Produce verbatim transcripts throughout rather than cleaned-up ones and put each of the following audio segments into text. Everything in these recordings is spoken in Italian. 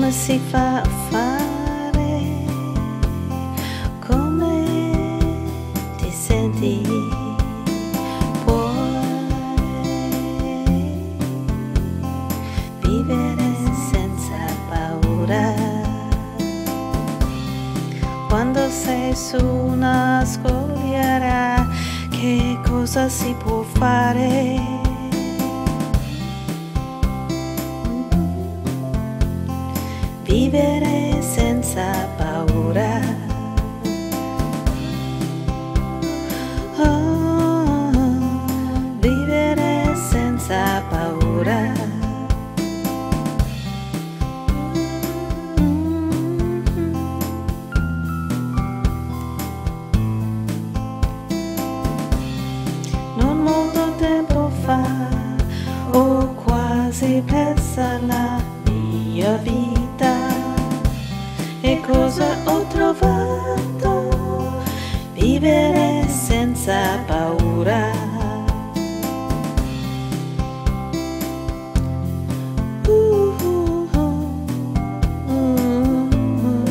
come si fa a fare, come ti senti, puoi vivere senza paura. Quando sei su una scogliera, che cosa si può fare? Vivere senza paura. Oh, vivere senza paura. Non molto tempo fa ho quasi persa la mia vita. E cosa ho trovato? Vivere senza paura. Uh, uh, uh, uh, uh.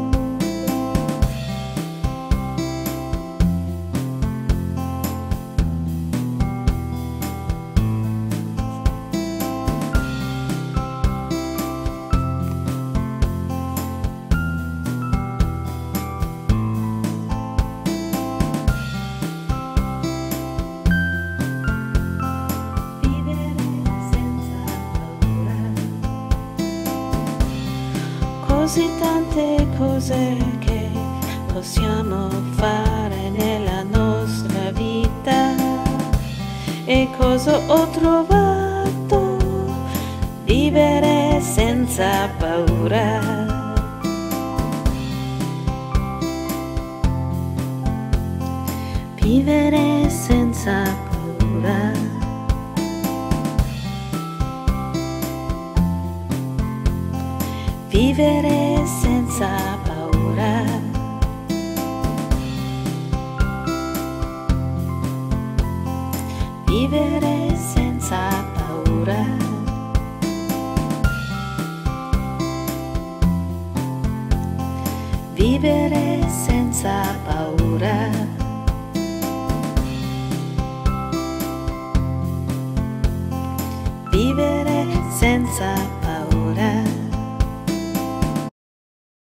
Così tante cose che possiamo fare nella nostra vita. E cosa ho trovato? Vivere senza paura. Vivere senza paura. Vivere senza paura. Vivere senza paura. Vivere senza paura.